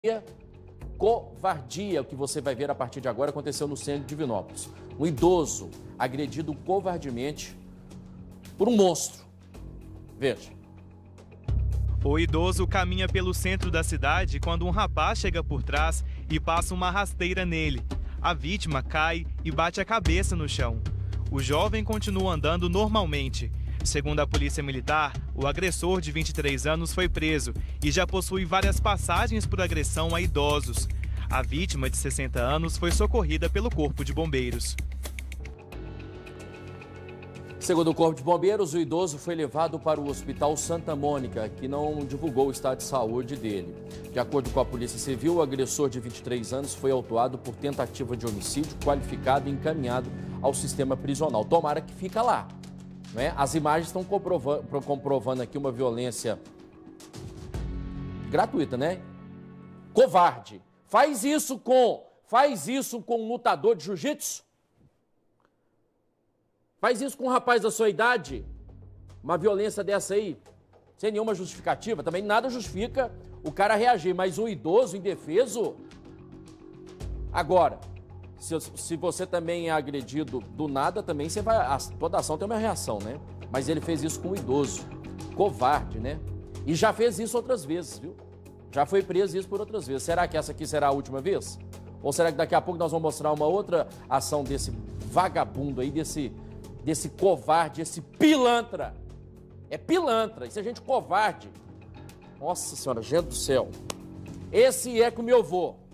Covardia, o que você vai ver a partir de agora, aconteceu no centro de Divinópolis. Um idoso agredido covardemente por um monstro. Veja. O idoso caminha pelo centro da cidade quando um rapaz chega por trás e passa uma rasteira nele. A vítima cai e bate a cabeça no chão. O jovem continua andando normalmente. Segundo a Polícia Militar, o agressor de 23 anos foi preso e já possui várias passagens por agressão a idosos. A vítima, de 60 anos, foi socorrida pelo Corpo de Bombeiros. Segundo o Corpo de Bombeiros, o idoso foi levado para o Hospital Santa Mônica, que não divulgou o estado de saúde dele. De acordo com a Polícia Civil, o agressor de 23 anos foi autuado por tentativa de homicídio qualificado e encaminhado ao sistema prisional. Tomara que fica lá. Né? As imagens estão comprovando aqui uma violência gratuita, né? Covarde. Faz isso com um lutador de jiu-jitsu? Faz isso com um rapaz da sua idade? Uma violência dessa aí, sem nenhuma justificativa, também nada justifica o cara reagir, mas um idoso indefeso? Agora, se você também é agredido do nada, também você vai. Toda ação tem uma reação, né? Mas ele fez isso com um idoso. Covarde, né? E já fez isso outras vezes, viu? Já foi preso isso por outras vezes. Será que essa aqui será a última vez? Ou será que daqui a pouco nós vamos mostrar uma outra ação desse vagabundo aí, desse covarde, esse pilantra? É pilantra, isso é gente covarde. Nossa Senhora, gente do céu. Esse é com meu avô.